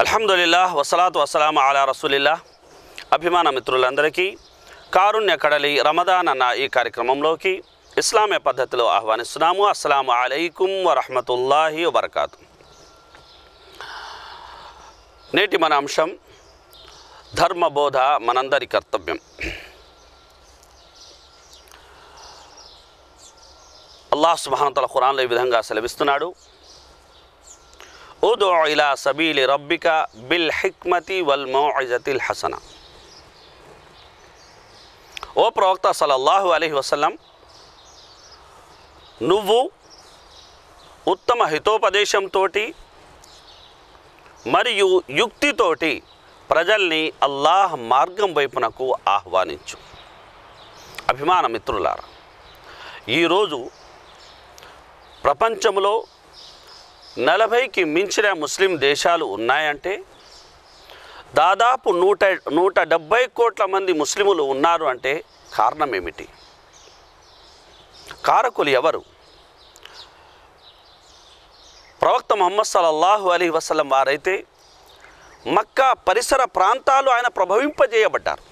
అల్హమ్దులిల్లాహ్ వస్సలాతు వస్సలాము అలా రసూలిల్లాహ్. అభిమాన మిత్రులందరికీ కారుణ్య కడలి రమదాన్ అన్న ఈ కార్యక్రమంలోకి ఇస్లామీయ పద్ధతిలో ఆహ్వానిస్తున్నాము. అస్సలాము అలైకుం వరహ్మతుల్లాహి వబరకాతు. నేటి మన అంశం ధర్మబోధ మనందరి కర్తవ్యం. అల్లాహ్ సుబ్హానహు వ తఆలా ఖురాన్లో ఈ విధంగా సెలవిస్తున్నాడు, ఉదు ఇలా సబీలి రబ్బిక బిల్ హిక్మతి వల్ మౌఇజతిల్ హసన. ఓ ప్రవక్త సల్లల్లాహు అలైహి వసల్లం, నువ్వు ఉత్తమ హితోపదేశంతో మరియు యుక్తితోటి ప్రజల్ని అల్లాహ్ మార్గం వైపునకు ఆహ్వానించు. అభిమాన మిత్రులారా, ఈరోజు ప్రపంచంలో 40కి మించిన ముస్లిం దేశాలు ఉన్నాయంటే దాదాపు 170 కోట్ల మంది ముస్లిములు ఉన్నారు అంటే కారణం ఏమిటి? కారకులు ఎవరు? ప్రవక్త ముహమ్మద్ సల్లల్లాహు అలైహి వసల్లం వారైతే మక్కా పరిసర ప్రాంతాలు ఆయన ప్రభవింపజేయబడ్డారు.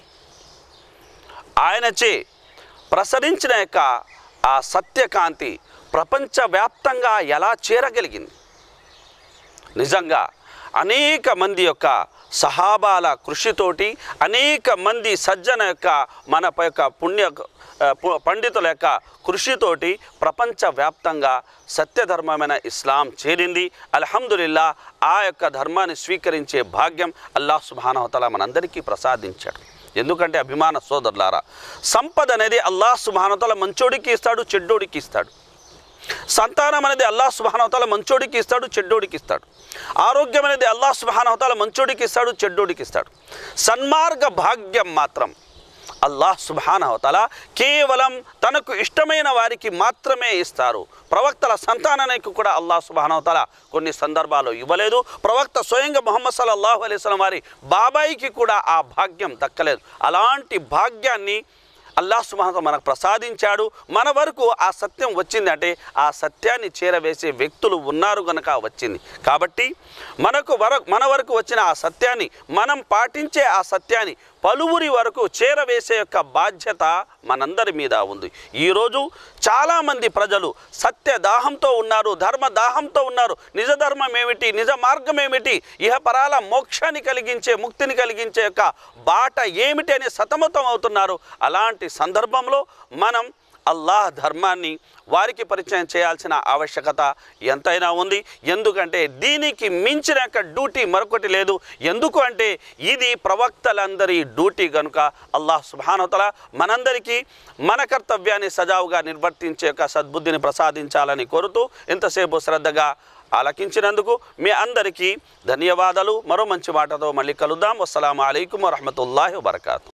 ఆయనచే ప్రసరించిన యొక్క ఆ సత్యకాంతి ప్రపంచవ్యాప్తంగా ఎలా చేరగలిగింది? నిజంగా అనేక మంది యొక్క సహాబాల కృషితోటి, అనేక మంది సజ్జన యొక్క మన యొక్క పండితుల యొక్క కృషితోటి ప్రపంచవ్యాప్తంగా సత్యధర్మమైన ఇస్లాం చేరింది. అల్హమ్దులిల్లా, ఆ యొక్క ధర్మాన్ని స్వీకరించే భాగ్యం అల్లాహ్ సుబ్హానహు వ తఆలా మనందరికీ ప్రసాదించాడు. ఎందుకంటే అభిమాన సోదరులారా, సంపద అనేది అల్లాహ్ సుబ్హానహు వ తఆలా మంచోడికి ఇస్తాడు, చెడ్డోడికి ఇస్తాడు. సంతానం అనేది అల్లాహ్ సుబ్హానహు వ తఆలా మంచోడికి ఇస్తాడు, చెడ్డోడికి ఇస్తాడు. ఆరోగ్యం అనేది అల్లాహ్ సుబ్హానహు వ తఆలా మంచోడికి ఇస్తాడు, చెడ్డోడికి ఇస్తాడు. సన్మార్గ భాగ్యం మాత్రం అల్లాహ్ సుబ్హానహు వ తఆలా కేవలం తనకు ఇష్టమైన వారికి మాత్రమే ఇస్తారు. ప్రవక్తల సంతానానికి కూడా అల్లాహ్ సుబ్హానహు వ తఆలా కొన్ని సందర్భాల్లో ఇవ్వలేదు. ప్రవక్త స్వయంగా ముహమ్మద్ సల్లల్లాహు అలైహి వసల్లం వారి బాబాయికి కూడా ఆ భాగ్యం దక్కలేదు. అలాంటి భాగ్యాన్ని అల్లాహ్ సుబ్హానహు వ తఆలా మనకు ప్రసాదించాడు. మన వరకు ఆ సత్యం వచ్చిందంటే ఆ సత్యాన్ని చేరవేసే వ్యక్తులు ఉన్నారు కనుక వచ్చింది. కాబట్టి మన వరకు వచ్చిన ఆ సత్యాన్ని మనం పాటించే ఆ సత్యాన్ని పలువురి వరకు చేరవేసే యొక్క బాధ్యత మనందరి మీద ఉంది. ఈరోజు చాలామంది ప్రజలు సత్యదాహంతో ఉన్నారు, ధర్మదాహంతో ఉన్నారు. నిజ ధర్మం ఏమిటి, నిజ మార్గం ఏమిటి, ఇహపరాల మోక్షాన్ని కలిగించే, ముక్తిని కలిగించే యొక్క బాట ఏమిటి అని సతమతం అవుతున్నారు. అలాంటి సందర్భంలో మనం అల్లాహ్ ధర్మాన్ని వారికి పరిచయం చేయాల్సిన ఆవశ్యకత ఎంతైనా ఉంది. ఎందుకంటే దీనికి మించిన యొక్క డ్యూటీ మరొకటి లేదు. ఎందుకు అంటే ఇది ప్రవక్తలందరి డ్యూటీ కనుక అల్లాహ్ సుబ్హానహు వ తఆలా మనందరికీ మన కర్తవ్యాన్ని సజావుగా నిర్వర్తించే యొక్క సద్బుద్ధిని ప్రసాదించాలని కోరుతూ ఇంతసేపు శ్రద్ధగా ఆలకించినందుకు మీ అందరికీ ధన్యవాదాలు. మరో మంచి మాటతో మళ్ళీ కలుద్దాం. అస్సలాము అలైకుం వరహ్మతుల్లాహి వబరకాతు.